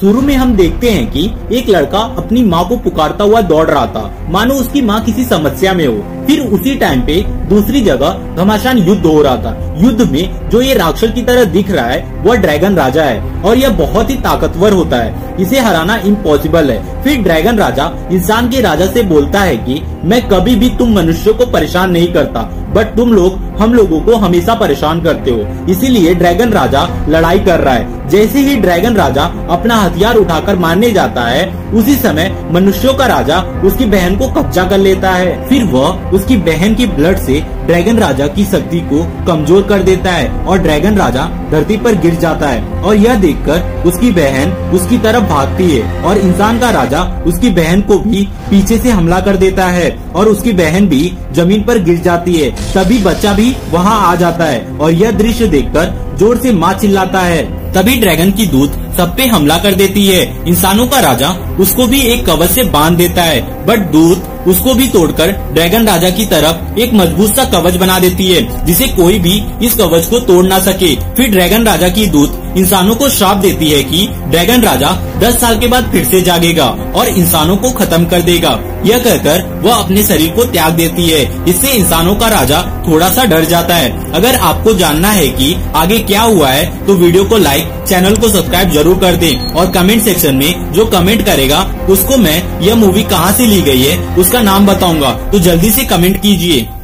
शुरू में हम देखते हैं कि एक लड़का अपनी माँ को पुकारता हुआ दौड़ रहा था, मानो उसकी माँ किसी समस्या में हो। फिर उसी टाइम पे दूसरी जगह घमासान युद्ध हो रहा था। युद्ध में जो ये राक्षस की तरह दिख रहा है वह ड्रैगन राजा है और यह बहुत ही ताकतवर होता है, इसे हराना इम्पॉसिबल है। फिर ड्रैगन राजा इंसान के राजा से बोलता है कि मैं कभी भी तुम मनुष्यों को परेशान नहीं करता, बट तुम लोग हम लोगों को हमेशा परेशान करते हो, इसीलिए ड्रैगन राजा लड़ाई कर रहा है। जैसे ही ड्रैगन राजा अपना हथियार उठाकर मारने जाता है, उसी समय मनुष्यों का राजा उसकी बहन को कब्जा कर लेता है। फिर वह उसकी बहन की ब्लड से ड्रैगन राजा की शक्ति को कमजोर कर देता है और ड्रैगन राजा धरती पर गिर जाता है। और यह देखकर उसकी बहन उसकी तरफ भागती है और इंसान का राजा उसकी बहन को भी पीछे से हमला कर देता है और उसकी बहन भी जमीन पर गिर जाती है। तभी बच्चा भी वहाँ आ जाता है और यह दृश्य देखकर जोर से माँ चिल्लाता है। तभी ड्रैगन की दूत सब पे हमला कर देती है। इंसानों का राजा उसको भी एक कवच से बांध देता है, बट दूत उसको भी तोड़कर ड्रैगन राजा की तरफ एक मजबूत सा कवच बना देती है, जिसे कोई भी इस कवच को तोड़ ना सके। फिर ड्रैगन राजा की दूत इंसानों को श्राप देती है कि ड्रैगन राजा 10 साल के बाद फिर से जागेगा और इंसानों को खत्म कर देगा। यह कहकर वह अपने शरीर को त्याग देती है। इससे इंसानों का राजा थोड़ा सा डर जाता है। अगर आपको जानना है कि आगे क्या हुआ है तो वीडियो को लाइक, चैनल को सब्सक्राइब जरूर कर दें और कमेंट सेक्शन में जो कमेंट करेगा उसको मैं यह मूवी कहाँ से ली गई है उसका नाम बताऊंगा, तो जल्दी से कमेंट कीजिए।